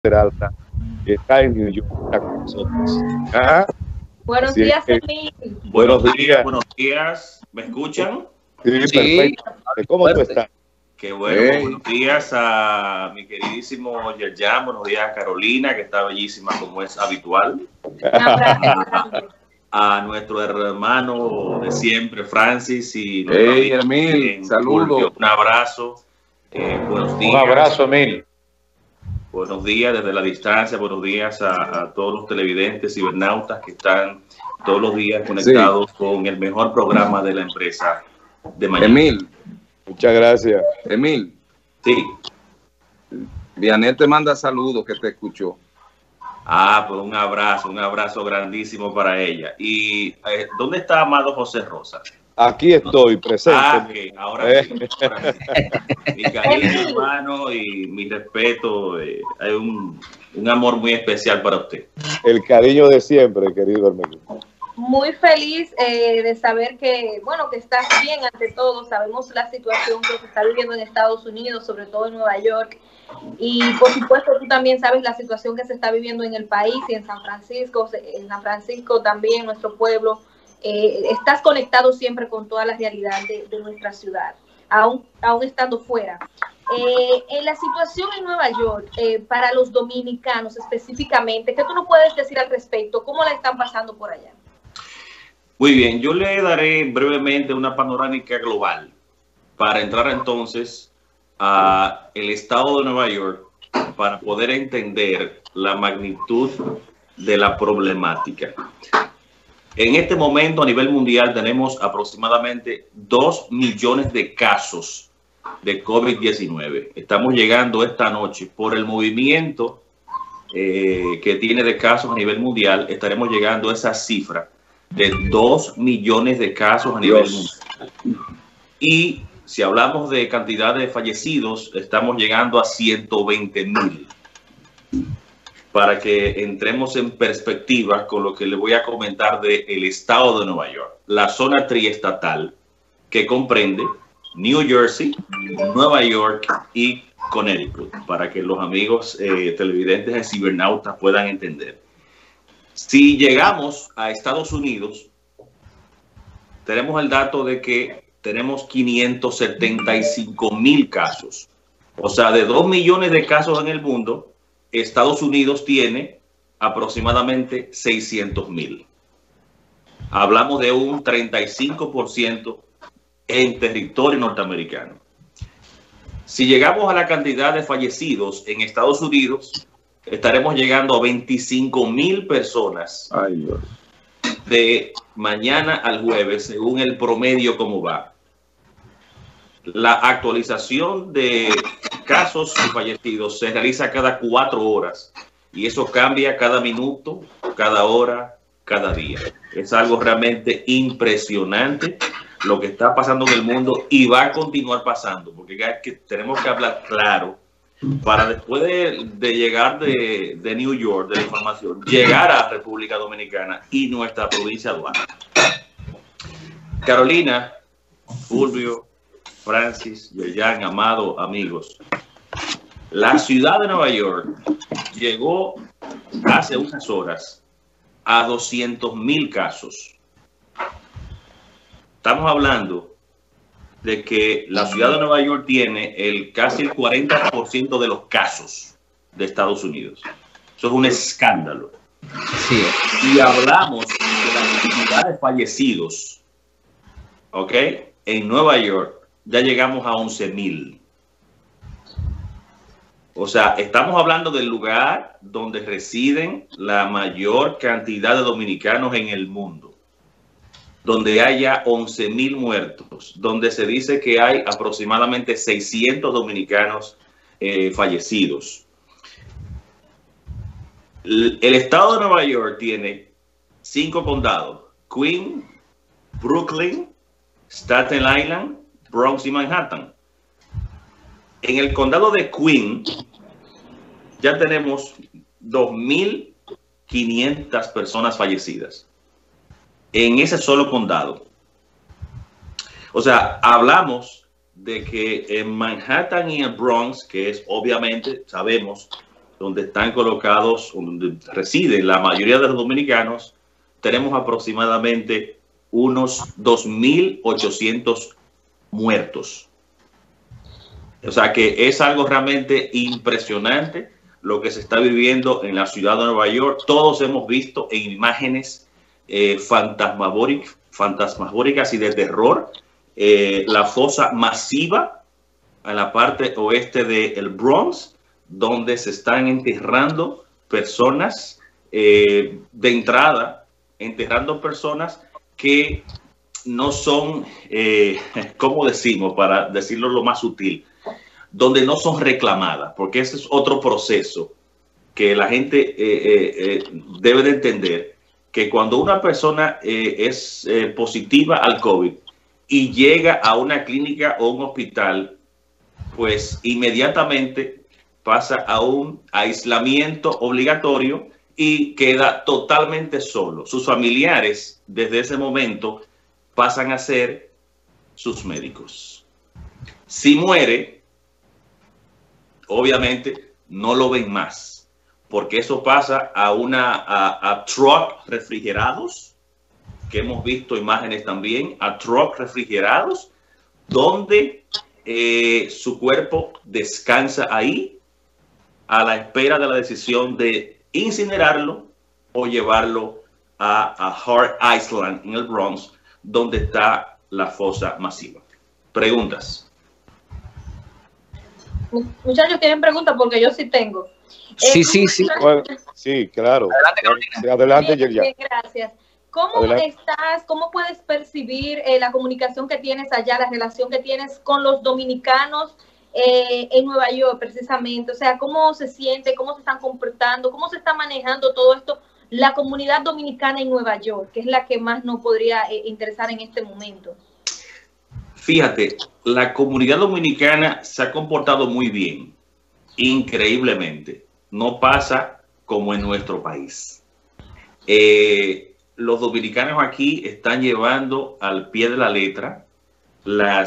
Peralta, que está en New York, está con nosotros. Ajá. Buenos Así días, que, Emil. buenos días. Buenos días. ¿Me escuchan? Sí, Sí, perfecto. ¿Cómo tú fuerte. estás? Qué bueno. Buenos días a mi queridísimo Yerjan. Buenos días a Carolina, que está bellísima como es habitual. Un abrazo grande. A nuestro hermano de siempre, Francis. Y Hey, Emil, saludos. Un abrazo. Buenos días. Un abrazo, Emil. Buenos días desde la distancia. Buenos días a todos los televidentes, cibernautas que están todos los días conectados con el mejor programa de la empresa de mañana. Emil, Muchas gracias. Emil, Sí. Vianel te manda saludos, que te escuchó. Pues un abrazo grandísimo para ella. ¿Y dónde está Amado José Rosa? Aquí estoy, presente. Ok, ahora sí. Mi cariño, hermano, y mi respeto. Hay un amor muy especial para usted. El cariño de siempre, querido hermano. Muy feliz de saber que, bueno, que estás bien ante todo. Sabemos la situación que se está viviendo en Estados Unidos, sobre todo en Nueva York. Y por supuesto tú también sabes la situación que se está viviendo en el país y en San Francisco. En San Francisco también, nuestro pueblo. Estás conectado siempre con toda la realidad de nuestra ciudad, aún estando fuera. En la situación en Nueva York, para los dominicanos específicamente, ¿qué tú nos puedes decir al respecto? ¿Cómo la están pasando por allá? Muy bien, yo le daré brevemente una panorámica global para entrar entonces a el estado de Nueva York para poder entender la magnitud de la problemática. En este momento a nivel mundial tenemos aproximadamente 2 millones de casos de COVID-19. Estamos llegando esta noche por el movimiento que tiene de casos a nivel mundial. Estaremos llegando a esa cifra de 2 millones de casos a nivel mundial. Y si hablamos de cantidad de fallecidos, estamos llegando a 120,000. Para que entremos en perspectiva con lo que le voy a comentar del estado de Nueva York, la zona triestatal que comprende New Jersey, Nueva York y Connecticut, para que los amigos televidentes de cibernautas puedan entender. Si llegamos a Estados Unidos, tenemos el dato de que tenemos 575,000 casos. O sea, de 2 millones de casos en el mundo, Estados Unidos tiene aproximadamente 600,000. Hablamos de un 35% en territorio norteamericano. Si llegamos a la cantidad de fallecidos en Estados Unidos, estaremos llegando a 25,000 personas. Ay, Dios. De mañana al jueves, según el promedio como va. La actualización de casos y fallecidos se realiza cada 4 horas y eso cambia cada minuto, cada hora, cada día. Es algo realmente impresionante lo que está pasando en el mundo y va a continuar pasando, porque tenemos que hablar claro para después de llegar de New York, de la información, llegar a República Dominicana y nuestra provincia de Duarte. Carolina, Fulvio, Francis, Yerjan, Amado, amigos. La ciudad de Nueva York llegó hace unas horas a 200,000 casos. Estamos hablando de que la ciudad de Nueva York tiene casi el 40% de los casos de Estados Unidos. Eso es un escándalo. Sí. Y hablamos de la cantidad de fallecidos, ¿ok? En Nueva York ya llegamos a 11,000. O sea, estamos hablando del lugar donde residen la mayor cantidad de dominicanos en el mundo, donde haya 11,000 muertos, donde se dice que hay aproximadamente 600 dominicanos fallecidos. El estado de Nueva York tiene 5 condados: Queens, Brooklyn, Staten Island, Bronx y Manhattan. En el condado de Queens ya tenemos 2,500 personas fallecidas en ese solo condado. O sea, hablamos de que en Manhattan y en Bronx, que es obviamente, sabemos, donde están colocados, donde residen la mayoría de los dominicanos, tenemos aproximadamente unos 2.800 muertos. O sea que es algo realmente impresionante lo que se está viviendo en la ciudad de Nueva York. Todos hemos visto en imágenes fantasmagóricas y de terror la fosa masiva en la parte oeste del Bronx, donde se están enterrando personas de entrada, enterrando personas que no son, ¿cómo decimos? Para decirlo lo más sutil, donde no son reclamadas, porque ese es otro proceso que la gente debe de entender, que cuando una persona es positiva al COVID y llega a una clínica o un hospital, pues inmediatamente pasa a un aislamiento obligatorio y queda totalmente solo. Sus familiares desde ese momento pasan a ser sus médicos. Si muere, obviamente no lo ven más, porque eso pasa a truck refrigerados, que hemos visto imágenes también, a truck refrigerados, donde su cuerpo descansa ahí a la espera de la decisión de incinerarlo o llevarlo a Hart Island en el Bronx, donde está la fosa masiva. Preguntas. Muchachos, ¿tienen preguntas? Porque yo sí tengo. Sí. Bueno, sí, claro. Adelante, Yeria. Bien, gracias. ¿Cómo puedes percibir la comunicación que tienes allá, la relación que tienes con los dominicanos en Nueva York precisamente? O sea, ¿cómo se siente? ¿Cómo se están comportando? ¿Cómo se está manejando todo esto? La comunidad dominicana en Nueva York, que es la que más nos podría interesar en este momento. Fíjate, la comunidad dominicana se ha comportado muy bien, increíblemente. No pasa como en nuestro país. Los dominicanos aquí están llevando al pie de la letra la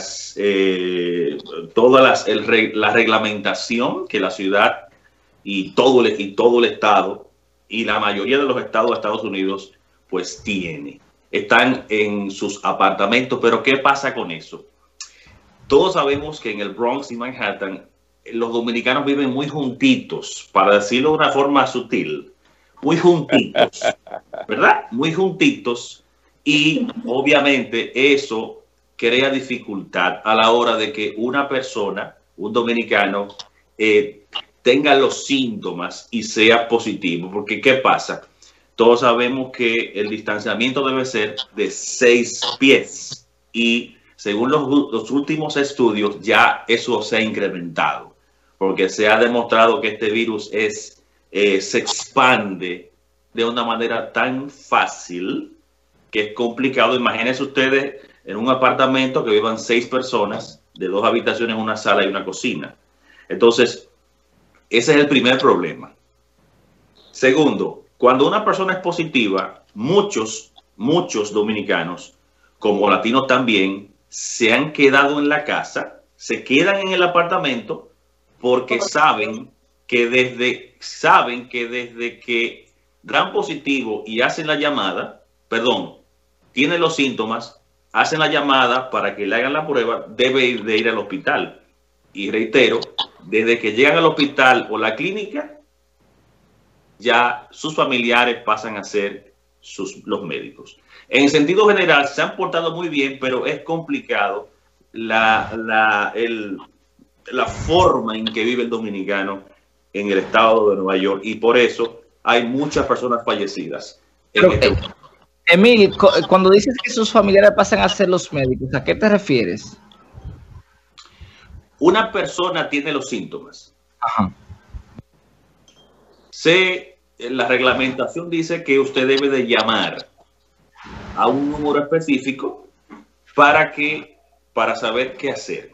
reglamentación que la ciudad y todo el estado y la mayoría de los estados de Estados Unidos pues tiene. Están en sus apartamentos, pero ¿qué pasa con eso? Todos sabemos que en el Bronx y Manhattan los dominicanos viven muy juntitos, para decirlo de una forma sutil, muy juntitos, ¿verdad? Muy juntitos, y obviamente eso crea dificultad a la hora de que una persona, un dominicano, tenga los síntomas y sea positivo. Porque ¿qué pasa? Todos sabemos que el distanciamiento debe ser de 6 pies y según los últimos estudios ya eso se ha incrementado, porque se ha demostrado que este virus se expande de una manera tan fácil que es complicado. Imagínense ustedes en un apartamento que vivan 6 personas, de 2 habitaciones, una sala y una cocina. Entonces, ese es el primer problema. Segundo, cuando una persona es positiva, muchos dominicanos, como latinos también, se han quedado en la casa, se quedan en el apartamento porque saben que desde que dan positivo y hacen la llamada, tienen los síntomas, hacen la llamada para que le hagan la prueba, debe de ir al hospital. Y reitero, desde que llegan al hospital o la clínica, ya sus familiares pasan a ser los médicos. En sentido general, se han portado muy bien, pero es complicado la forma en que vive el dominicano en el estado de Nueva York, y por eso hay muchas personas fallecidas. Emil, cuando dices que sus familiares pasan a ser los médicos, ¿a qué te refieres? Una persona tiene los síntomas. Ajá. La reglamentación dice que usted debe de llamar a un número específico para saber qué hacer.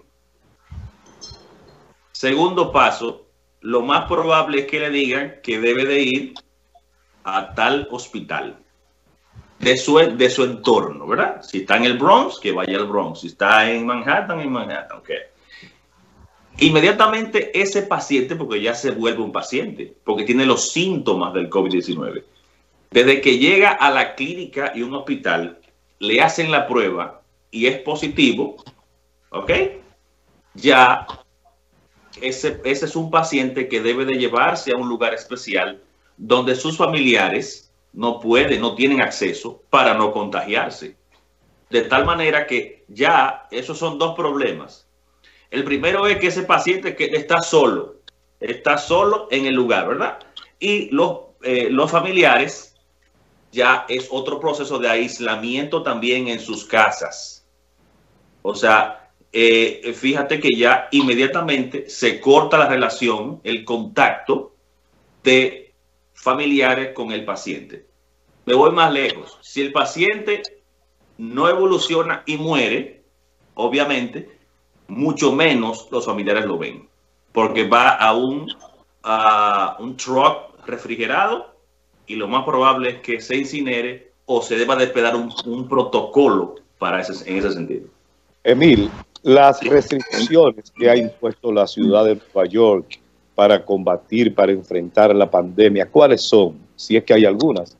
Segundo paso, lo más probable es que le digan que debe de ir a tal hospital de su entorno, ¿verdad? Si está en el Bronx, que vaya al Bronx. Si está en Manhattan, ok. Inmediatamente ese paciente, porque ya se vuelve un paciente, porque tiene los síntomas del COVID-19, desde que llega a la clínica y un hospital, le hacen la prueba y es positivo, ¿ok? Ya ese es un paciente que debe de llevarse a un lugar especial donde sus familiares no tienen acceso para no contagiarse. De tal manera que ya esos son dos problemas. El primero es que ese paciente que está solo en el lugar, ¿verdad? Y los familiares ya es otro proceso de aislamiento también en sus casas. O sea, fíjate que ya inmediatamente se corta la relación, el contacto de familiares con el paciente. Me voy más lejos. Si el paciente no evoluciona y muere, obviamente, mucho menos los familiares lo ven, porque va a un truck refrigerado y lo más probable es que se incinere o se deba de esperar un protocolo en ese sentido. Emil, las restricciones que ha impuesto la ciudad de Nueva York para combatir, para enfrentar la pandemia, ¿cuáles son? Si es que hay algunas.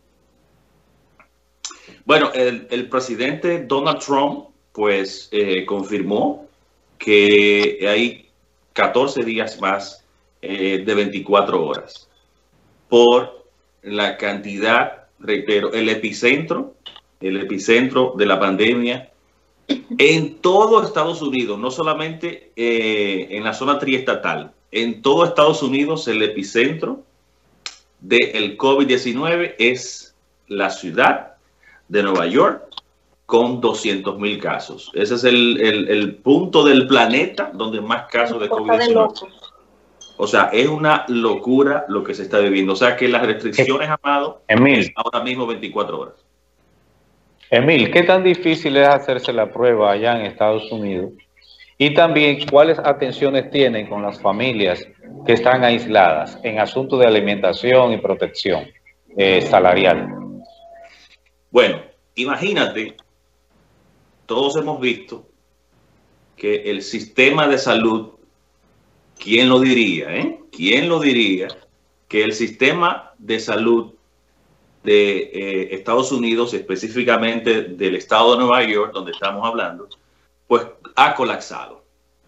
Bueno, el presidente Donald Trump, pues, confirmó que hay 14 días más de 24 horas por la cantidad, reitero, el epicentro de la pandemia en todo Estados Unidos, no solamente en la zona triestatal, en todo Estados Unidos el epicentro del COVID-19 es la ciudad de Nueva York, con 200,000 casos. Ese es el punto del planeta donde más casos de COVID-19. O sea, es una locura lo que se está viviendo. O sea, que las restricciones, Amado, es ahora mismo 24 horas. Emil, ¿qué tan difícil es hacerse la prueba allá en Estados Unidos? Y también, ¿cuáles atenciones tienen con las familias que están aisladas en asuntos de alimentación y protección salarial? Bueno, imagínate, todos hemos visto que el sistema de salud, ¿quién lo diría? ¿Quién lo diría que el sistema de salud de Estados Unidos, específicamente del estado de Nueva York, donde estamos hablando, pues ha colapsado?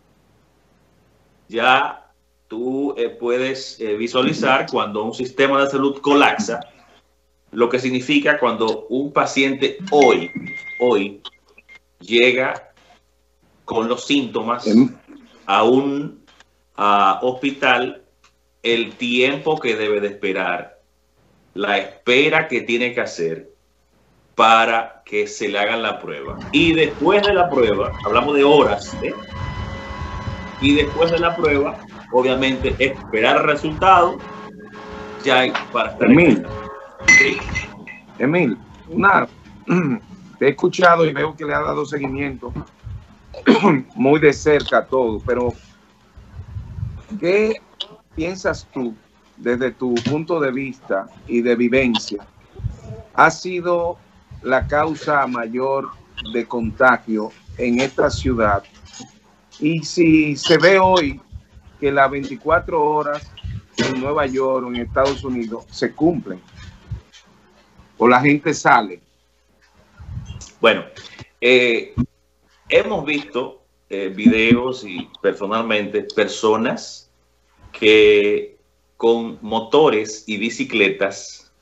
Ya tú puedes visualizar cuando un sistema de salud colapsa, lo que significa cuando un paciente hoy llega con los síntomas a un hospital, el tiempo que debe de esperar, la espera que tiene que hacer para que se le hagan la prueba. Y después de la prueba, hablamos de horas, y después de la prueba, obviamente, esperar el resultado ya para estar Emil, te he escuchado y veo que le ha dado seguimiento muy de cerca a todo, pero ¿qué piensas tú desde tu punto de vista y de vivencia ha sido la causa mayor de contagio en esta ciudad? Y si se ve hoy que las 24 horas en Nueva York o en Estados Unidos se cumplen o la gente sale. Bueno, hemos visto videos y personalmente personas que con motores y bicicletas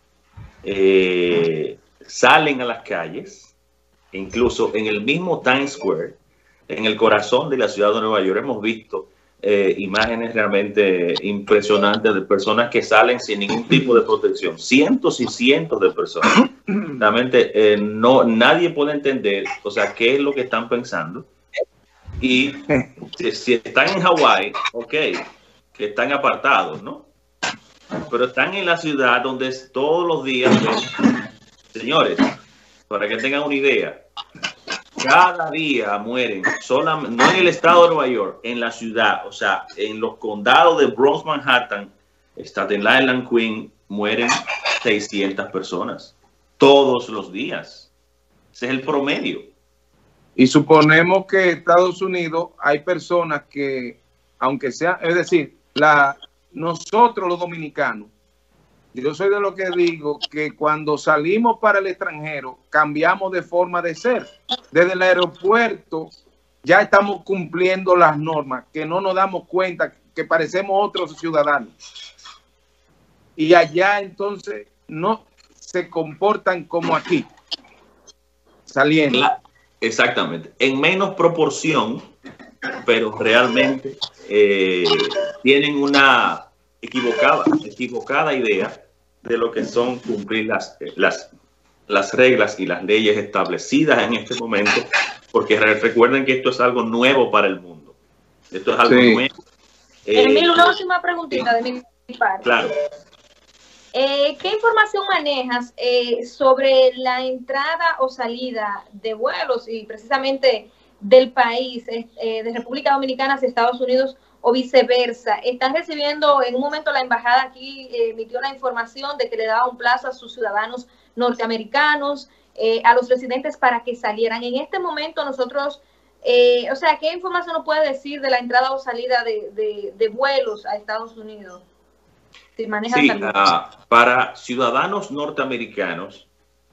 salen a las calles, incluso en el mismo Times Square, en el corazón de la ciudad de Nueva York. Hemos visto imágenes realmente impresionantes de personas que salen sin ningún tipo de protección, cientos y cientos de personas. Realmente nadie puede entender, o sea, qué es lo que están pensando. Y si están en Hawái, ok, que están apartados, ¿no? Pero están en la ciudad donde todos los días, señores, para que tengan una idea, cada día mueren, no en el estado de Nueva York, en la ciudad, o sea, en los condados de Bronx, Manhattan, Staten Island, Queens, mueren 600 personas todos los días. Ese es el promedio. Y suponemos que en Estados Unidos hay personas que aunque sea, es decir, nosotros los dominicanos, yo soy de lo que digo que cuando salimos para el extranjero cambiamos de forma de ser. Desde el aeropuerto ya estamos cumpliendo las normas, que no nos damos cuenta que parecemos otros ciudadanos. Y allá entonces no se comportan como aquí, saliendo. Exactamente, en menos proporción, pero realmente tienen una equivocada idea de lo que son cumplir las reglas y las leyes establecidas en este momento, porque recuerden que esto es algo nuevo para el mundo. Esto es algo nuevo. Emil, una última preguntita de mi parte. Claro. ¿Qué información manejas sobre la entrada o salida de vuelos y precisamente del país, de República Dominicana hacia Estados Unidos o viceversa? ¿Están recibiendo, en un momento la embajada aquí emitió la información de que le daba un plazo a sus ciudadanos norteamericanos, a los residentes para que salieran? En este momento nosotros, o sea, ¿qué información nos puede decir de la entrada o salida de vuelos a Estados Unidos? Si manejan para ciudadanos norteamericanos,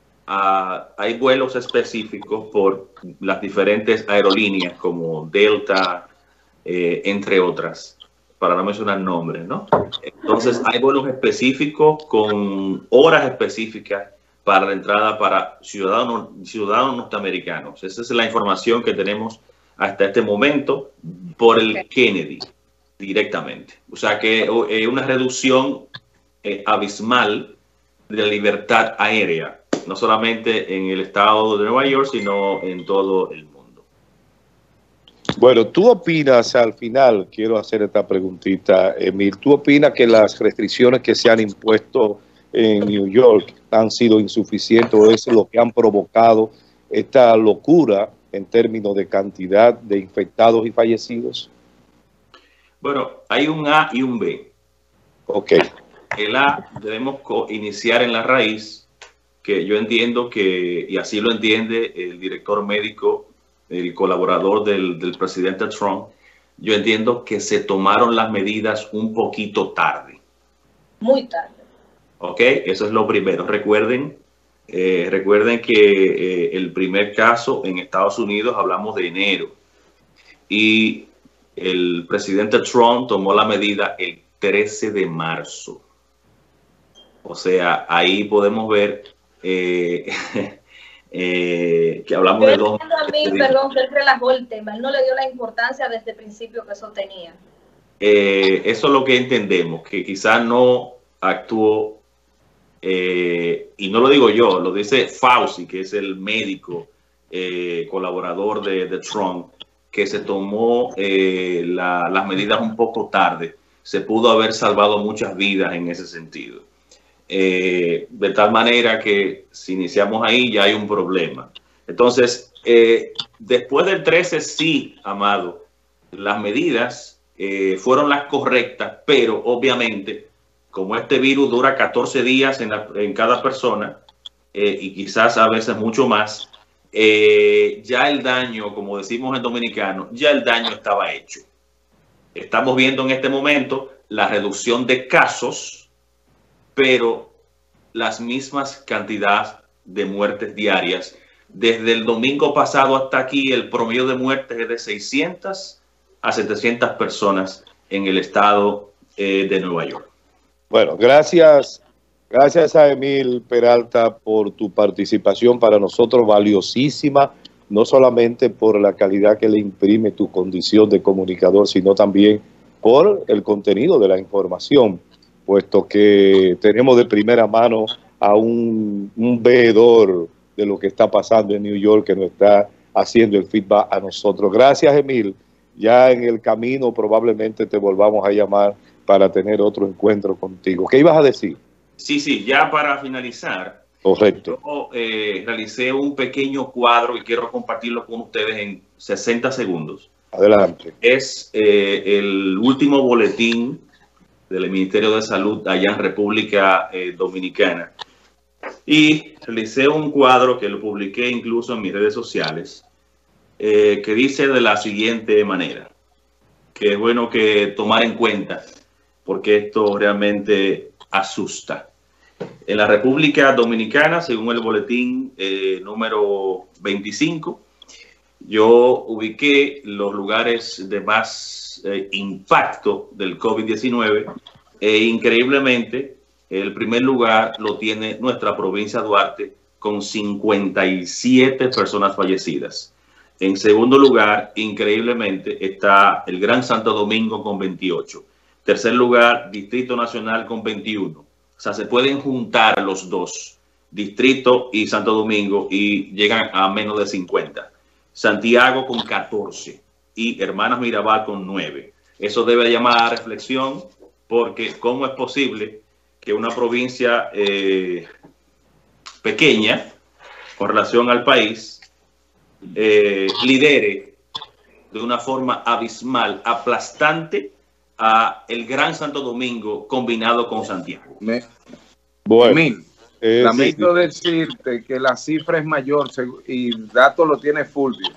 hay vuelos específicos por las diferentes aerolíneas como Delta, entre otras, para no mencionar nombres, ¿no? Entonces hay vuelos específicos con horas específicas para la entrada para ciudadanos norteamericanos. Esa es la información que tenemos hasta este momento por el Kennedy directamente. O sea que una reducción abismal de la libertad aérea, no solamente en el estado de Nueva York, sino en todo el mundo. Bueno, ¿tú opinas, al final, quiero hacer esta preguntita, Emil, ¿tú opinas que las restricciones que se han impuesto en New York han sido insuficientes o es lo que han provocado esta locura en términos de cantidad de infectados y fallecidos? Bueno, hay un A y un B. Ok. El A debemos iniciar en la raíz, que yo entiendo que, y así lo entiende el director médico, el colaborador del presidente Trump, yo entiendo que se tomaron las medidas un poquito tarde. Muy tarde. Ok, eso es lo primero. Recuerden que el primer caso en Estados Unidos hablamos de enero y el presidente Trump tomó la medida el 13 de marzo. O sea, ahí podemos ver que hablamos de dos. Perdón, que él relajó el tema. Él no le dio la importancia desde el principio que eso tenía. Eso es lo que entendemos, que quizás no actuó, y no lo digo yo, lo dice Fauci, que es el médico colaborador de Trump, que se tomó las medidas un poco tarde. Se pudo haber salvado muchas vidas en ese sentido. De tal manera que si iniciamos ahí ya hay un problema. Entonces, después del 13, sí, Amado, las medidas fueron las correctas, pero obviamente, como este virus dura 14 días en cada persona, y quizás a veces mucho más, ya el daño, como decimos en dominicano, ya el daño estaba hecho. Estamos viendo en este momento la reducción de casos, pero las mismas cantidades de muertes diarias. Desde el domingo pasado hasta aquí, el promedio de muertes es de 600 a 700 personas en el estado de Nueva York. Bueno, gracias a Emil Peralta por tu participación, para nosotros valiosísima, no solamente por la calidad que le imprime tu condición de comunicador, sino también por el contenido de la información, puesto que tenemos de primera mano a un veedor de lo que está pasando en New York, que nos está haciendo el feedback a nosotros. Gracias, Emil. Ya en el camino probablemente te volvamos a llamar para tener otro encuentro contigo. ¿Qué ibas a decir? Sí, ya para finalizar. Correcto. Yo realicé un pequeño cuadro y quiero compartirlo con ustedes en 60 segundos. Adelante. Es el último boletín del Ministerio de Salud allá en República Dominicana. Y realicé un cuadro que lo publiqué incluso en mis redes sociales, que dice de la siguiente manera: que es bueno que tomar en cuenta, porque esto realmente asusta. En la República Dominicana, según el boletín número 25, yo ubiqué los lugares de más impacto del COVID-19 e increíblemente el primer lugar lo tiene nuestra provincia de Duarte con 57 personas fallecidas. En segundo lugar, increíblemente, está el Gran Santo Domingo con 28. Tercer lugar, Distrito Nacional con 21. O sea, se pueden juntar los dos, Distrito y Santo Domingo, y llegan a menos de 50. Santiago con 14 y Hermanas Mirabal con 9. Eso debe llamar a reflexión, porque ¿cómo es posible que una provincia pequeña con relación al país lidere de una forma abismal, aplastante, a el Gran Santo Domingo combinado con Santiago? Bueno, Emil, lamento decirte que la cifra es mayor y el dato lo tiene Fulvio.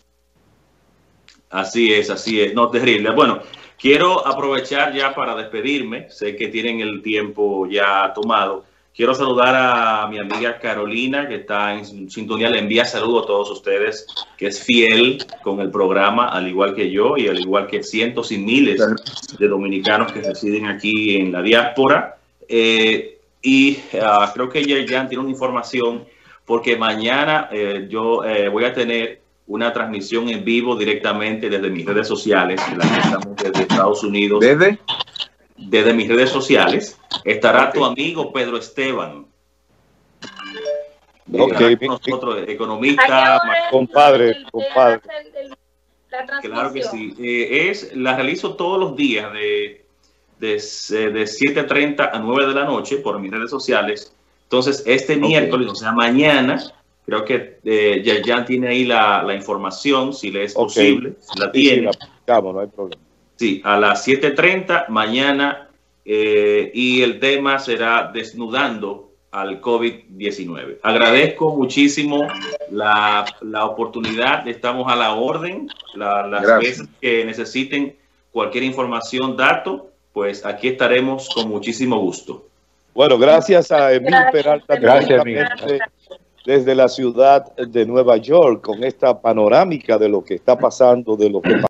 Así es, no, terrible. Bueno, quiero aprovechar ya para despedirme, sé que tienen el tiempo ya tomado. Quiero saludar a mi amiga Carolina, que está en sintonía. Le envía saludos a todos ustedes, que es fiel con el programa, al igual que yo y al igual que cientos y miles de dominicanos que residen aquí en la diáspora. Creo que ella tiene una información, porque mañana yo voy a tener una transmisión en vivo directamente desde mis redes sociales, en la que estamos desde Estados Unidos. Desde mis redes sociales estará tu amigo Pedro Esteban. Con nosotros, economista, compadre. Claro que sí. La realizo todos los días de 7:30 a 9 de la noche por mis redes sociales. Entonces, este miércoles, o sea, mañana, creo que ya tiene ahí la información, si le es posible, si la tiene. No hay problema. Sí, a las 7:30 mañana, y el tema será desnudando al COVID-19. Agradezco muchísimo la oportunidad, estamos a la orden, las veces que necesiten cualquier información, dato, pues aquí estaremos con muchísimo gusto. Bueno, gracias a Emil Peralta, gracias, desde la ciudad de Nueva York, con esta panorámica de lo que está pasando, de lo que